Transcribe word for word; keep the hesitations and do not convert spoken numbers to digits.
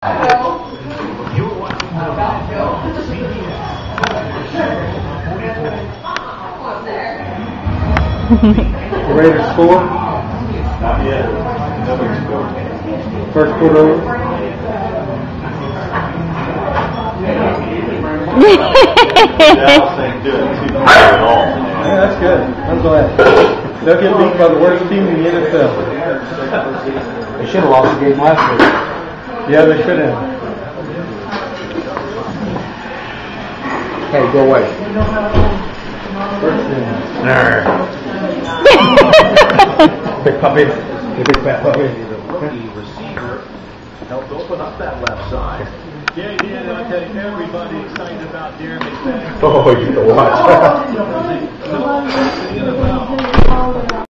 You're watching the C B S. You ready to score? Not yet. Nobody scored. First quarter over. Dallas ain't doing too good at all. Yeah, that's good. I'm glad. They'll get beat by the worst team in the N F L. They should have lost the game last week. Yeah, they should have. Hey, go away. First down. Big puppy. The big fat puppy. Rookie receiver helped open up that left side. Yeah, yeah, I tell you, everybody excited about Darren McFadden. Oh, you can watch.